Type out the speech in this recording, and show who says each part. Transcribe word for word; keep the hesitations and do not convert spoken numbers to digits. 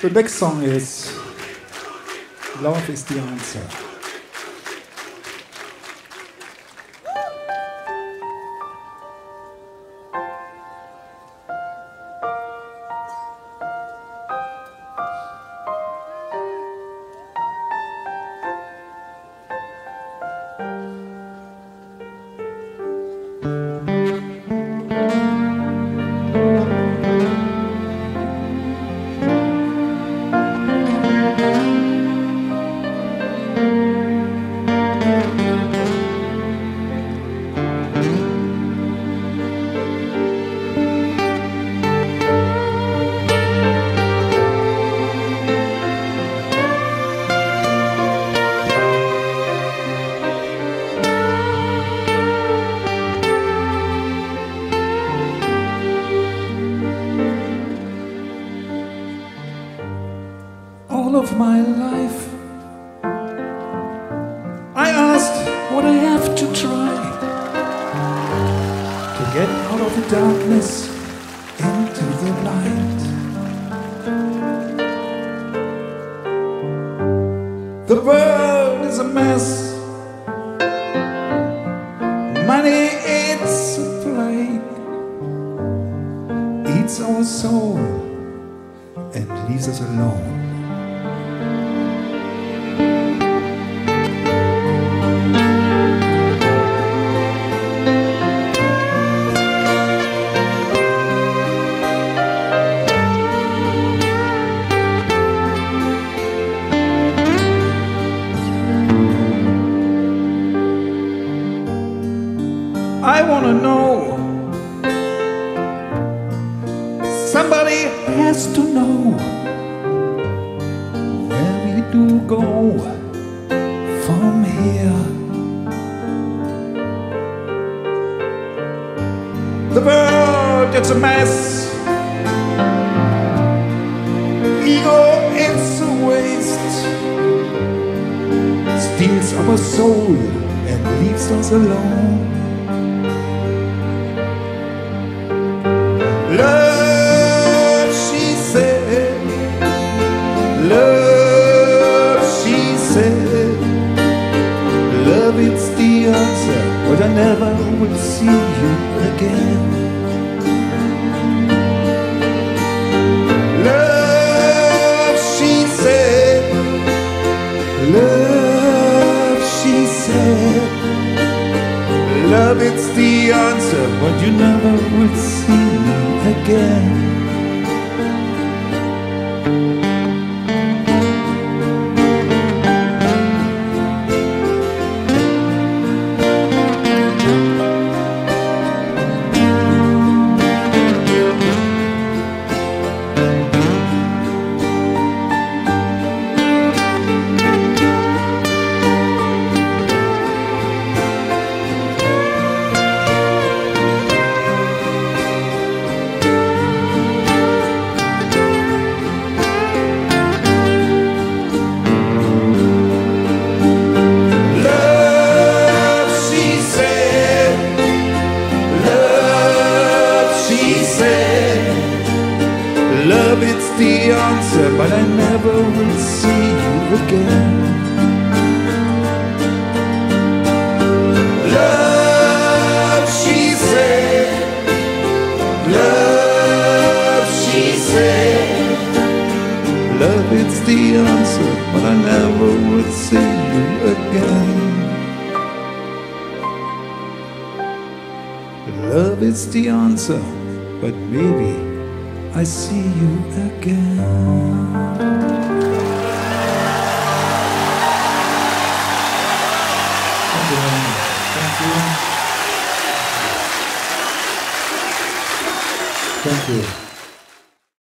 Speaker 1: The next song is Love is the Answer. All of my life I asked what I have to try to get out of the darkness into the light. The world is a mess, money it's a plague, eats our soul and leaves us alone. I want to know, somebody has to know, where we do go from here. The world, it's a mess, ego, it's a waste, steals our soul and leaves us alone. Love, she said, love, she said, love, it's the answer, but I never will see you again. Love, she said, love, she said, love, it's the answer, but you never will see me again. Love, it's the answer, but I never will see you again. Love, she said, love, she said, love, it's the answer, but I never will see you again. Love, it's the answer, but maybe I see you again. Thank you. Thank you. Thank you.